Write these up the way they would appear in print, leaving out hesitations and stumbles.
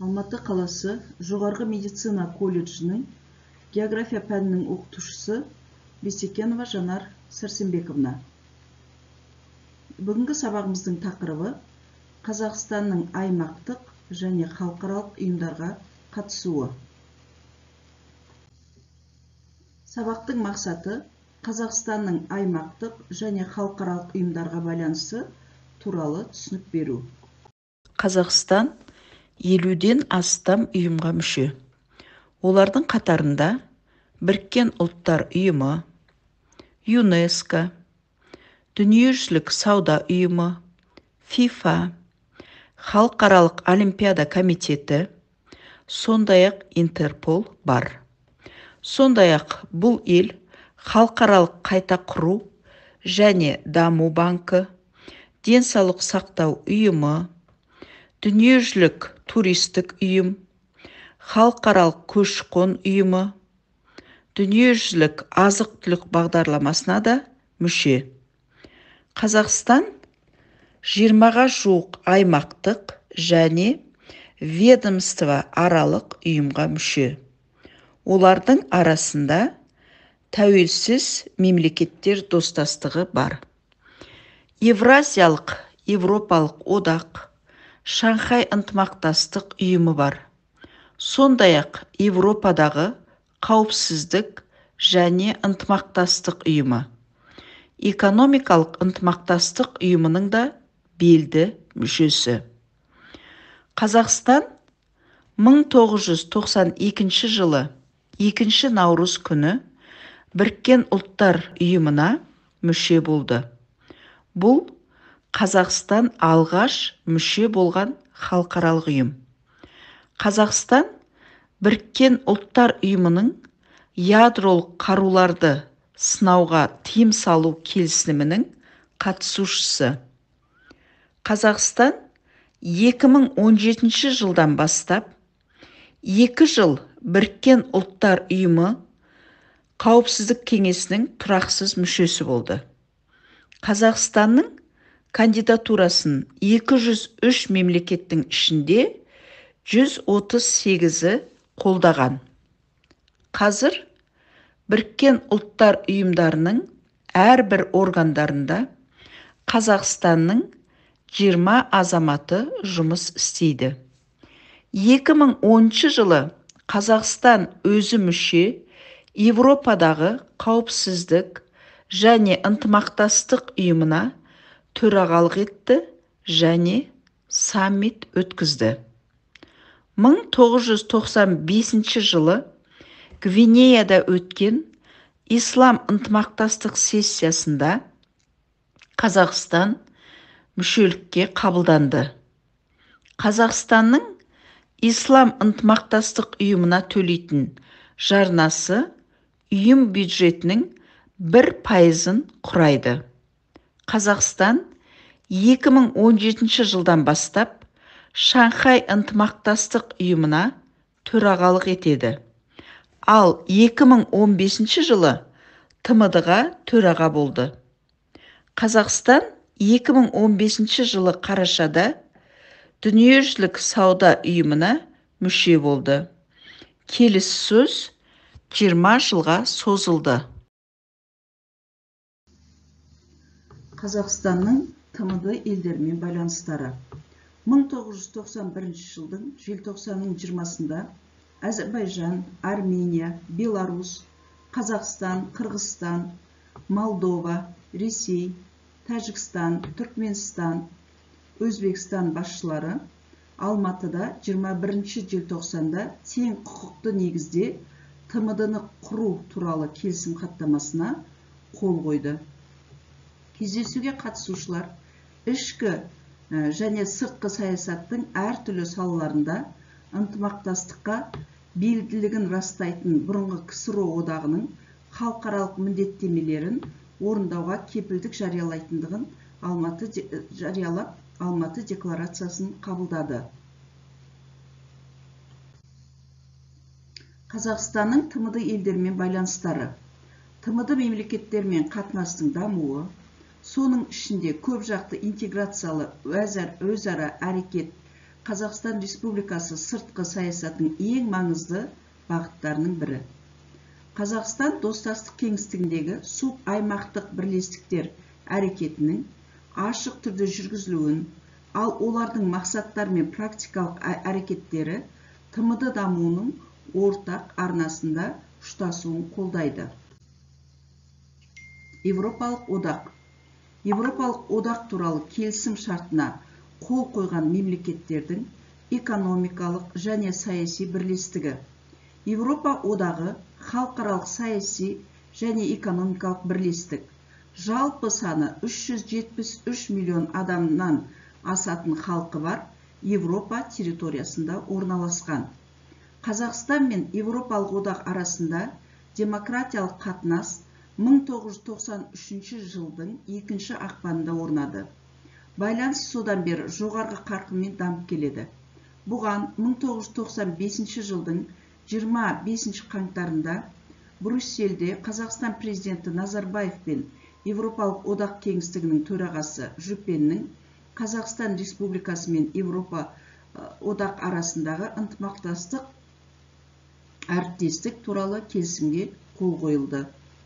Алматы қаласы жоғарғы медицина колледжінің география пәнінің оқытушысы Бисекенова Жанар Сәрсенбековна. Бүгінгі сабағымыздың тақырыбы Қазақстанның аймақтық және халықаралық ұйымдарға қатысуы. Сабақтың мақсаты Қазақстанның аймақтық және халықаралық ұйымдарға байланысы туралы түсінік беру. Қазақстан 50-ден астам ұйымға мүше. Олардың қатарында Біріккен ұлттар ұйымы, ЮНЕСКО, Дүниежүзілік сауда ұйымы, ФИФА, Халықаралық олимпиада комитеті, сондай-ақ Интерпол бар. Сондай-ақ бұл ел халықаралық қайта құру және даму банкі, денсаулық сақтау ұйымы, Дүниежүзілік туристік ұйым, Халықаралық көші-қон ұйымы, Дүниежүзілік азық-түлік бағдарламасына да мүше. Қазақстан 20-ға жуық аймақтық және ведомство аралық ұйымға мүше. Олардың арасында тәуелсіз мемлекеттер достастығы бар. Евразиялық Европалық одақ, Шанхай ынтымақтастық ұйымы бар. Сондай-ақ Европадағы қауіпсіздік және ынтымақтастық ұйымы. Экономикалық ынтымақтастық ұйымының да белді мүшесі. Қазақстан 1992 жылы 2 наурыз күні Біріккен ұлттар ұйымына мүше болды. Бұл Қазақстан алғаш мүше болған халықаралық ұйым. Қазақстан Біріккен ұлттар ұйымының ядролық қаруларды сынауға тыйым салу келісімінің қатысушысы. Қазақстан 2017 жылдан бастап 2 жыл Біріккен ұлттар ұйымы қауіпсіздік кеңесінің тұрақсыз мүшесі болды. Қазақстанның кандидатурасын 203 мемлекеттің ішінде 138-і қолдаған. Қазір Біріккен ұлттар ұйымдарының әрбір органдарында Қазақстанның 20 азаматы жұмыс істейді. 2010 жылы Қазақстан өзі мүше Европадағы қауіпсіздік және ынтымақтастық ұйымына төрағалық етті және саммит өткізді. 1995 жылы Гвинеяда өткен Ислам ынтымақтастық сессиясында Қазақстан мүшелікке қабылданды. Қазақстанның Ислам ынтымақтастық ұйымына төлейтін жарнасы ұйым бюджетінің 1%-ын құрайды. Қазақстан 2017 жылдан бастап Шанхай ынтымақтастық ұйымына төрағалық етеді. Ал 2015 жылы ТМД-ға төраға болды. Қазақстан 2015 жылы қарашада Дүниежүзілік сауда ұйымына мүше болды. Келіссөз 20 жылға созылды. Қазақстанның ТМД елдермен байланыстары. 1991 жылдың желтоқсанның 20-сында Әзербайжан, Армения, Беларусь, Қазақстан, Қырғызстан, Молдова, Ресей, Тәжікстан, Түркменстан, Өзбекстан басшылары Алматыда 21 желтоқсанда тең құқықты негізде ТМД-ны құру туралы келісім хаттамасына қол қойды. Кездесуге қатысушылар ішкі және сыртқы саясаттың әртүрлі салаларында ынтымақтастыққа белгілігін растайтын бұрынғы КСРО одағының халықаралық міндеттемелерін орындауға кепілдік жариялайтындығын жариялап Алматы декларациясын қабылдады. Қазақстанның ТМД елдермен байланыстары. ТМД мемлекеттермен қатынастың дамуы, соның ішінде көп жақты интеграциялы өзара әрекет Қазақстан Республикасы сыртқы саясатының ең маңызды бағыттарының бірі. Қазақстан достастық кеңістігіндегі субаймақтық бірлестіктер әрекетінің ашық түрде жүргізілуін, ал олардың мақсаттары мен практикалық әрекеттері ТМД дамуының ортақ арнасында ұштасуын қолдайды. Европалық одақ. Европалық одақ туралы келісім шартына қол қойған мемлекеттердің экономикалық және саяси бірлестігі. Европа одағы халықаралық саяси және экономикалық бірлестік. Жалпы саны 373 миллион адамнан асатын халқы бар Европа территориясында орналасқан. Қазақстан мен Европалық одақ арасында демократиялық қатынас 1993 жылдың 2 ақпанында орнады. Байланыс содан бері жоғарғы қарқынмен дамып келеді. Бұған 1995 жылдың 25 қаңтарында Брюссельде Қазақстан президенті Назарбаев пен Европалық одақ кеңістігінің төрағасы Жупеннің Қазақстан Республикасы мен Европа одақ арасындағы ынтымақтастық әріптестік туралы келісімге қол қойылды.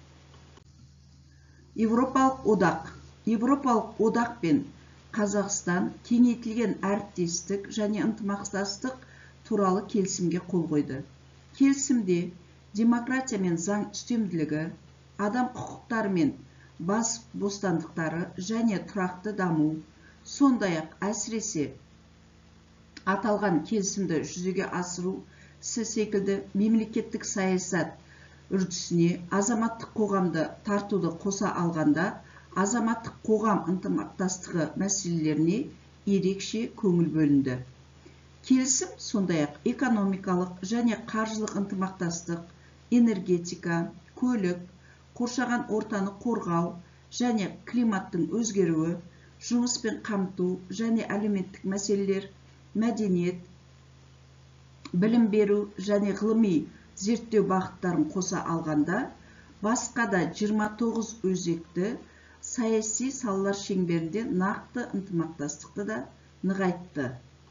Европалық одақ пен Қазақстан кеңейтілген әріптестік және ынтымақтастық туралы келісімге қол қойды. Келісімде демократия мен заң үстемділігі, адам құқықтары мен бас бостандықтары және тұрақты даму, сондай-ақ әсіресе аталған келісімді жүзеге асыру секілді мемлекеттік саясат үрдісіне азаматтық қоғамды тартуды қоса алғанда, азаматтық қоғам ынтымақтастығы мәселелеріне ерекше көңіл бөлінді. Келісім сондай-ақ экономикалық және қаржылық ынтымақтастық, энергетика, көлік, қоршаған ортаны қорғау және климаттың өзгеруі, жұмыспен қамту және әлеуметтік мәселелер, мәдениет, білім беру және ғылыми зерттеу бағыттарын қоса алғанда, басқа да 29 өзекті саяси салалар шеңберінде нақты ынтымақтастықты да нығайтты.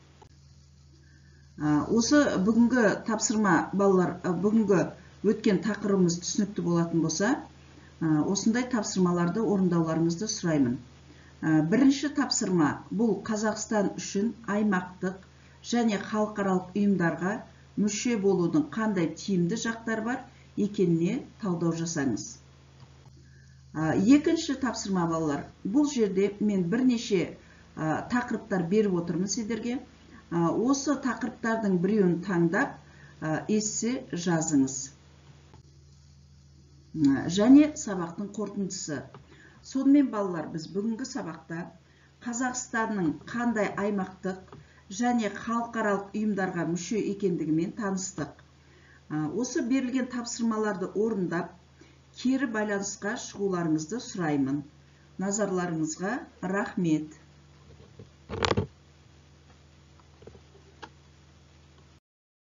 Осы бүгінгі тапсырма, балалар, бүгінгі өткен тақырыбымыз түсінікті болатын болса, осындай тапсырмаларды орындауларыңызды сұраймын. Бірінші тапсырма бұл Қазақстан үшін аймақтық және халықаралық ұйымдарға мүше болудың қандай тиімді жақтар бар екеніне талдау жасаңыз. Екінші тапсырма, балалар, бұл жерде мен бірнеше тақырыптар беріп отырмын сіздерге. Осы тақырыптардың біреуін таңдап, эссе жазыңыз. Және сабақтың қорытындысы. Сонымен, балалар, біз бүгінгі сабақта Қазақстанның қандай аймақтық және халықаралық ұйымдарға мүше екендігімен таныстық. Осы берілген тапсырмаларды орындап, кері байланысқа шығуларыңызды сұраймын. Назарларыңызға рахмет.